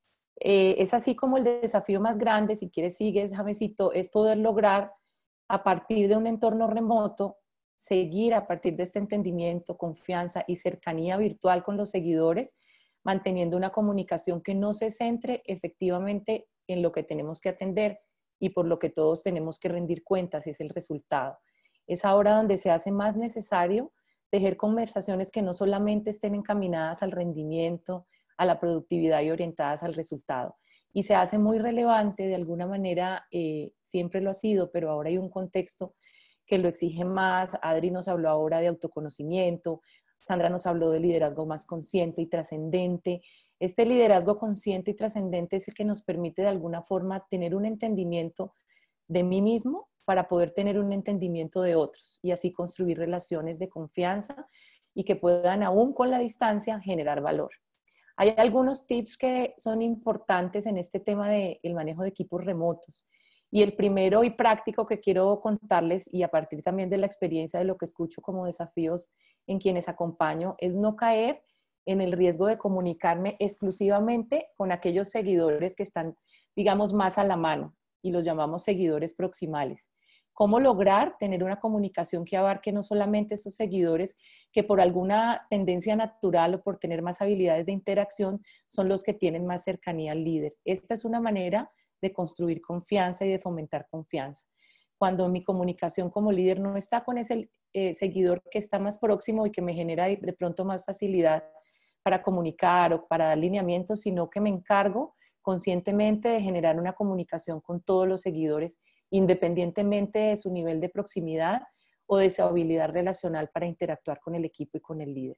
Es así como el desafío más grande, si quieres sigues, Jamesito, es poder lograr a partir de un entorno remoto, seguir a partir de este entendimiento, confianza y cercanía virtual con los seguidores, manteniendo una comunicación que no se centre efectivamente en lo que tenemos que atender y por lo que todos tenemos que rendir cuentas, es el resultado. Es ahora donde se hace más necesario tejer conversaciones que no solamente estén encaminadas al rendimiento, a la productividad y orientadas al resultado. Y se hace muy relevante, de alguna manera, siempre lo ha sido, pero ahora hay un contexto que lo exige más. Adri nos habló ahora de autoconocimiento, Sandra nos habló de liderazgo más consciente y trascendente. Este liderazgo consciente y trascendente es el que nos permite de alguna forma tener un entendimiento de mí mismo para poder tener un entendimiento de otros y así construir relaciones de confianza y que puedan aún con la distancia generar valor. Hay algunos tips que son importantes en este tema del manejo de equipos remotos. Y el primero y práctico que quiero contarles, y a partir también de la experiencia de lo que escucho como desafíos en quienes acompaño, es no caer en el riesgo de comunicarme exclusivamente con aquellos seguidores que están, digamos, más a la mano, y los llamamos seguidores proximales. ¿Cómo lograr tener una comunicación que abarque no solamente esos seguidores que por alguna tendencia natural o por tener más habilidades de interacción son los que tienen más cercanía al líder? Esta es una manera de construir confianza y de fomentar confianza. Cuando mi comunicación como líder no está con ese seguidor que está más próximo y que me genera de pronto más facilidad para comunicar o para dar lineamientos, sino que me encargo conscientemente de generar una comunicación con todos los seguidores independientemente de su nivel de proximidad o de su habilidad relacional para interactuar con el equipo y con el líder.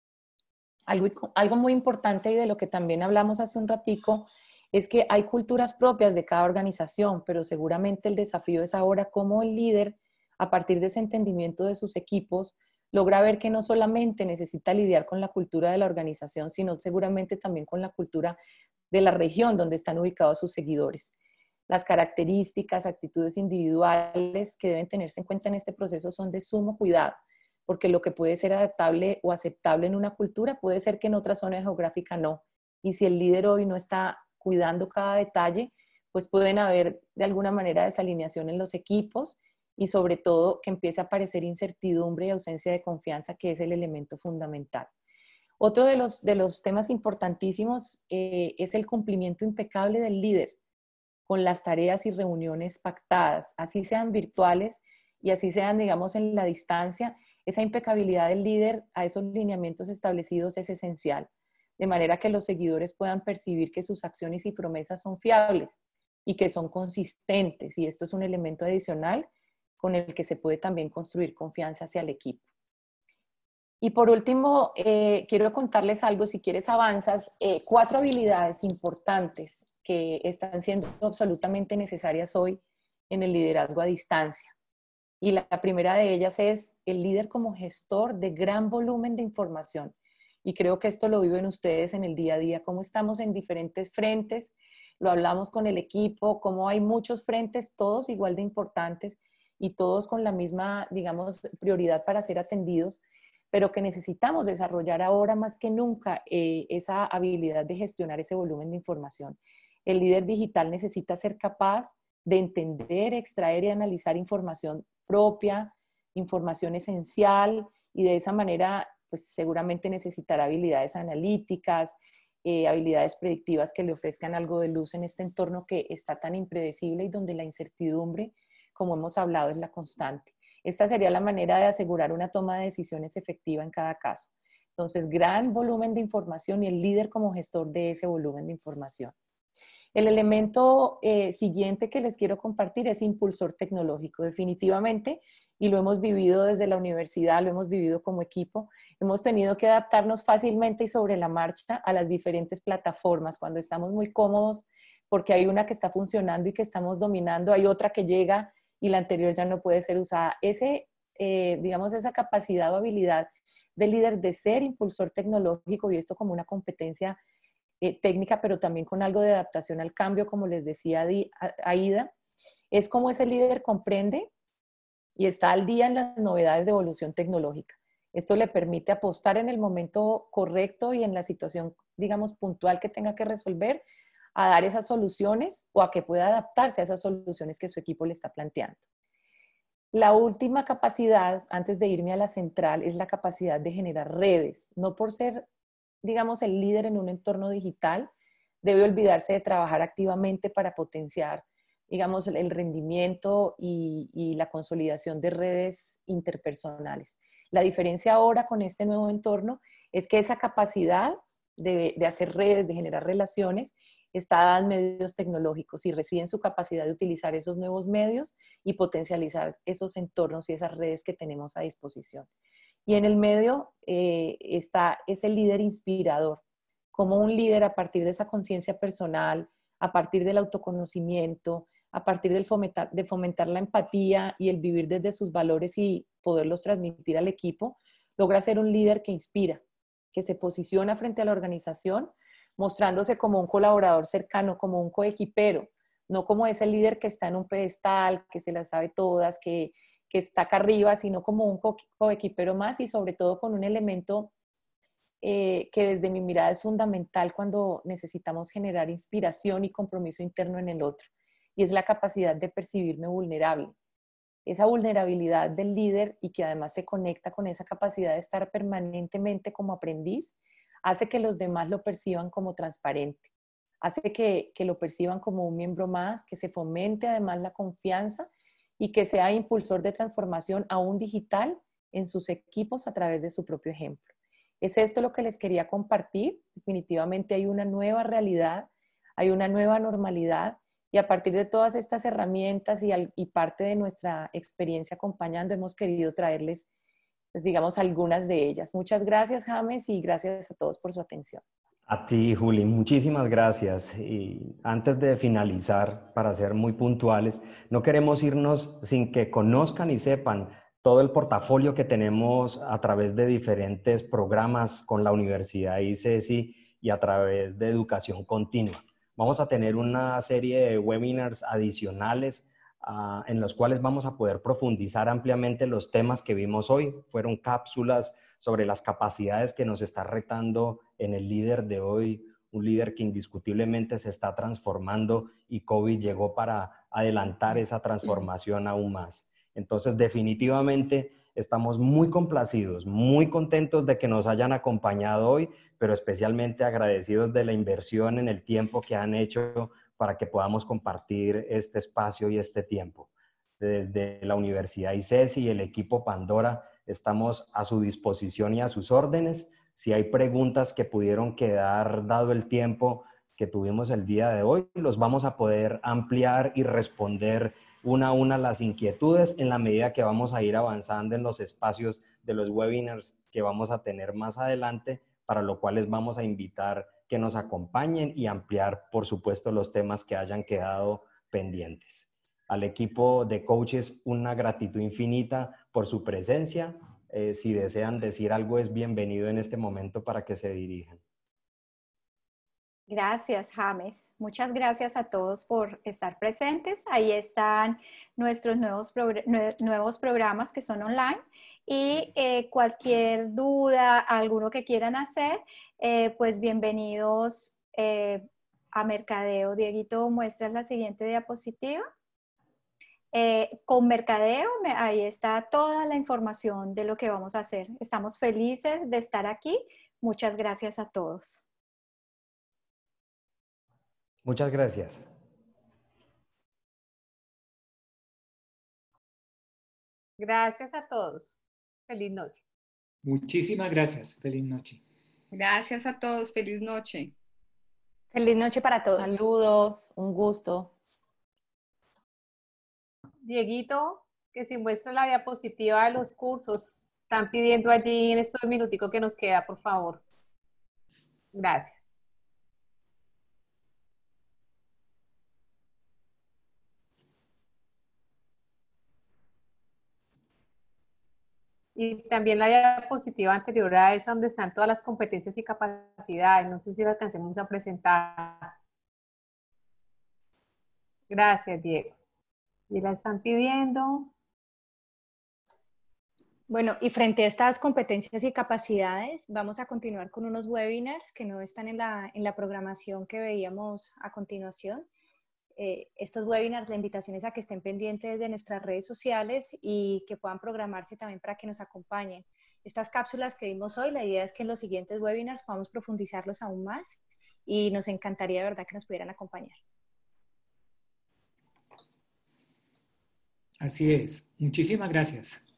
Algo muy importante y de lo que también hablamos hace un ratico es que hay culturas propias de cada organización, pero seguramente el desafío es ahora cómo el líder, a partir de ese entendimiento de sus equipos, logra ver que no solamente necesita lidiar con la cultura de la organización, sino seguramente también con la cultura de la región donde están ubicados sus seguidores. Las características, actitudes individuales que deben tenerse en cuenta en este proceso son de sumo cuidado, porque lo que puede ser adaptable o aceptable en una cultura puede ser que en otra zona geográfica no. Y si el líder hoy no está cuidando cada detalle, pues pueden haber de alguna manera desalineación en los equipos y sobre todo que empiece a aparecer incertidumbre y ausencia de confianza, que es el elemento fundamental. Otro de los temas importantísimos es el cumplimiento impecable del líder con las tareas y reuniones pactadas, así sean virtuales y así sean, digamos, en la distancia. Esa impecabilidad del líder a esos lineamientos establecidos es esencial, de manera que los seguidores puedan percibir que sus acciones y promesas son fiables y que son consistentes. Y esto es un elemento adicional con el que se puede también construir confianza hacia el equipo. Y por último, quiero contarles algo, si quieres avanzas, 4 habilidades importantes que están siendo absolutamente necesarias hoy en el liderazgo a distancia. Y la primera de ellas es el líder como gestor de gran volumen de información. Y creo que esto lo viven ustedes en el día a día, cómo estamos en diferentes frentes, lo hablamos con el equipo, cómo hay muchos frentes, todos igual de importantes y todos con la misma, digamos, prioridad para ser atendidos, pero que necesitamos desarrollar ahora más que nunca esa habilidad de gestionar ese volumen de información. El líder digital necesita ser capaz de entender, extraer y analizar información propia, información esencial, y de esa manera pues seguramente necesitará habilidades analíticas, habilidades predictivas que le ofrezcan algo de luz en este entorno que está tan impredecible y donde la incertidumbre, como hemos hablado, es la constante. Esta sería la manera de asegurar una toma de decisiones efectiva en cada caso. Entonces, gran volumen de información y el líder como gestor de ese volumen de información. El elemento siguiente que les quiero compartir es impulsor tecnológico. Definitivamente, y lo hemos vivido desde la universidad, lo hemos vivido como equipo, hemos tenido que adaptarnos fácilmente y sobre la marcha a las diferentes plataformas. Cuando estamos muy cómodos porque hay una que está funcionando y que estamos dominando, hay otra que llega y la anterior ya no puede ser usada. Digamos, esa capacidad o habilidad del líder de ser impulsor tecnológico, y esto como una competencia técnica, pero también con algo de adaptación al cambio, como les decía Aida, es como ese líder comprende y está al día en las novedades de evolución tecnológica. Esto le permite apostar en el momento correcto y en la situación, digamos, puntual que tenga que resolver, a dar esas soluciones o a que pueda adaptarse a esas soluciones que su equipo le está planteando. La última capacidad, antes de irme a la central, es la capacidad de generar redes. No por ser, digamos, el líder en un entorno digital, debe olvidarse de trabajar activamente para potenciar, digamos, el rendimiento y la consolidación de redes interpersonales. La diferencia ahora con este nuevo entorno es que esa capacidad de hacer redes, de generar relaciones, está dada en medios tecnológicos y reside en su capacidad de utilizar esos nuevos medios y potencializar esos entornos y esas redes que tenemos a disposición. Y en el medio está ese líder inspirador, como un líder a partir de esa conciencia personal, a partir del autoconocimiento, a partir de fomentar la empatía y el vivir desde sus valores y poderlos transmitir al equipo, logra ser un líder que inspira, que se posiciona frente a la organización, mostrándose como un colaborador cercano, como un coequipero, no como ese líder que está en un pedestal, que se las sabe todas, que está acá arriba, sino como un coequipero más y sobre todo con un elemento que desde mi mirada es fundamental cuando necesitamos generar inspiración y compromiso interno en el otro, y es la capacidad de percibirme vulnerable. Esa vulnerabilidad del líder y que además se conecta con esa capacidad de estar permanentemente como aprendiz, hace que los demás lo perciban como transparente, hace que lo perciban como un miembro más, que se fomente además la confianza y que sea impulsor de transformación aún digital en sus equipos a través de su propio ejemplo. Es esto lo que les quería compartir. Definitivamente hay una nueva realidad, hay una nueva normalidad, y a partir de todas estas herramientas y parte de nuestra experiencia acompañando, hemos querido traerles, pues, digamos, algunas de ellas. Muchas gracias, James, y gracias a todos por su atención. A ti, Juli, muchísimas gracias. Y antes de finalizar, para ser muy puntuales, no queremos irnos sin que conozcan y sepan todo el portafolio que tenemos a través de diferentes programas con la Universidad ICESI y a través de educación continua. Vamos a tener una serie de webinars adicionales en los cuales vamos a poder profundizar ampliamente los temas que vimos hoy. Fueron cápsulas sobre las capacidades que nos está retando en el líder de hoy, un líder que indiscutiblemente se está transformando y COVID llegó para adelantar esa transformación aún más. Entonces, definitivamente estamos muy complacidos, muy contentos de que nos hayan acompañado hoy, pero especialmente agradecidos de la inversión en el tiempo que han hecho para que podamos compartir este espacio y este tiempo. Desde la Universidad ICESI y el equipo Pandora estamos a su disposición y a sus órdenes. Si hay preguntas que pudieron quedar dado el tiempo que tuvimos el día de hoy, los vamos a poder ampliar y responder una a una las inquietudes en la medida que vamos a ir avanzando en los espacios de los webinars que vamos a tener más adelante, para lo cual les vamos a invitar que nos acompañen y ampliar, por supuesto, los temas que hayan quedado pendientes. Al equipo de coaches, una gratitud infinita por su presencia. Si desean decir algo, es bienvenido en este momento para que se dirijan. Gracias, James. Muchas gracias a todos por estar presentes. Ahí están nuestros nuevos programas que son online. Y cualquier duda, alguno que quieran hacer, pues bienvenidos a Mercadeo. Dieguito, ¿muestras la siguiente diapositiva? Con Mercadeo, ahí está toda la información de lo que vamos a hacer. Estamos felices de estar aquí. Muchas gracias a todos. Muchas gracias. Gracias a todos. Feliz noche. Muchísimas gracias. Feliz noche. Gracias a todos. Feliz noche. Feliz noche para todos. Saludos, un gusto. Dieguito, que si muestra la diapositiva de los cursos, están pidiendo allí en estos minuticos que nos queda, por favor. Gracias. Y también la diapositiva anterior a esa donde están todas las competencias y capacidades. No sé si la alcancemos a presentar. Gracias, Diego. Y la están pidiendo. Bueno, y frente a estas competencias y capacidades, vamos a continuar con unos webinars que no están en la programación que veíamos a continuación. Estos webinars, la invitación es a que estén pendientes de nuestras redes sociales y que puedan programarse también para que nos acompañen. Estas cápsulas que dimos hoy, la idea es que en los siguientes webinars podamos profundizarlos aún más y nos encantaría de verdad que nos pudieran acompañar. Así es. Muchísimas gracias.